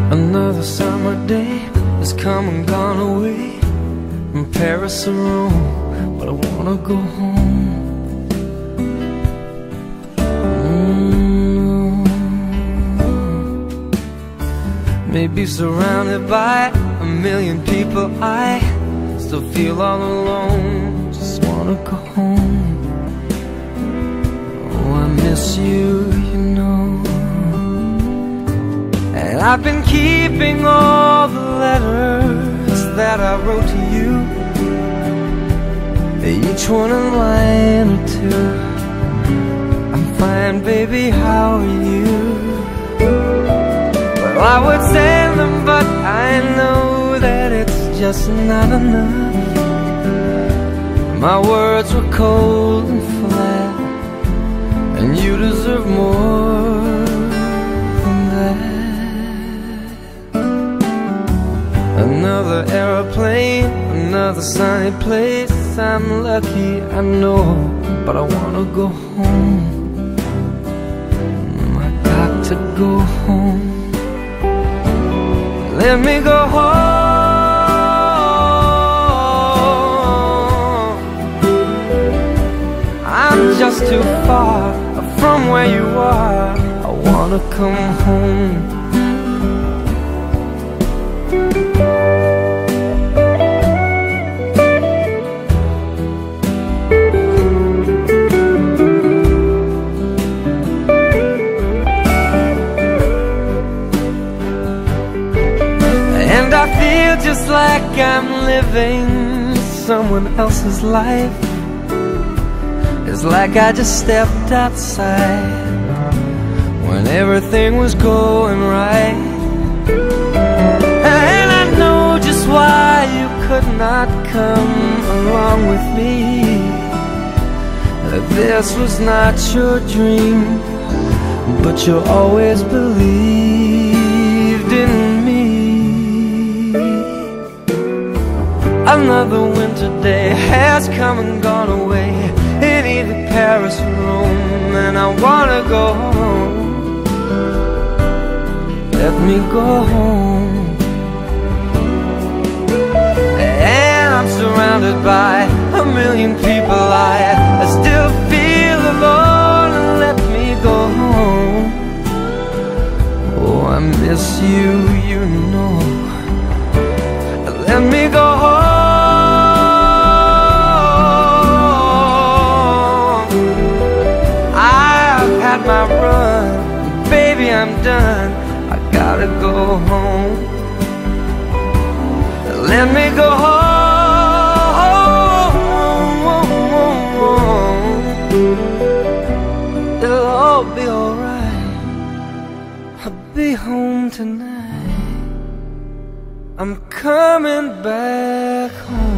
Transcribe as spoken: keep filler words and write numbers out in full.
Another summer day has come and gone away from Paris or Rome, but I wanna go home. Mm. Maybe surrounded by a million people, I still feel all alone. Just wanna go home. Oh, I miss you, you know. And I've been keeping all the letters that I wrote to you, each one a line or two. I'm fine, baby, how are you? Well, I would send them, but I know that it's just not enough. My words were cold and flat, and you deserve more than that. Another aeroplane, another sunny place. I'm lucky, I know, but I wanna go home. I got to go home. Let me go home. I'm just too far from where you are. I wanna come home. And I feel just like I'm living someone else's life. It's like I just stepped outside when everything was going right. And I know just why you could not come along with me. That this was not your dream, but you always believed in me. Another winter day has come and gone away in either Paris or Rome, and I wanna go home. Let me go home. And I'm surrounded by a million people, I, I still feel alone. Let me go home. Oh, I miss you, you know. Let me go home. My run, baby, I'm done. I gotta go home. Let me go home. It'll all be alright. I'll be home tonight. I'm coming back home.